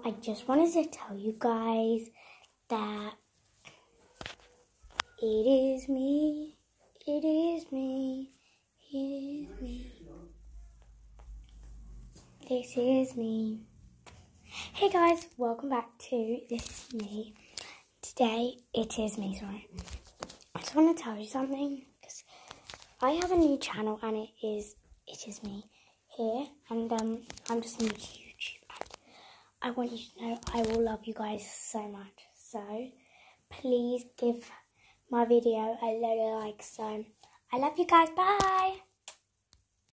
I just wanted to tell you guys that it is me, it is me, it is me. This is me. Hey guys, welcome back to This Is Me. Today, it is me, sorry. I just want to tell you something, because I have a new channel and it is me here, and I'm just new to YouTube. And I want you to know I will love you guys so much. So, please give my video a load of likes. So, I love you guys. Bye!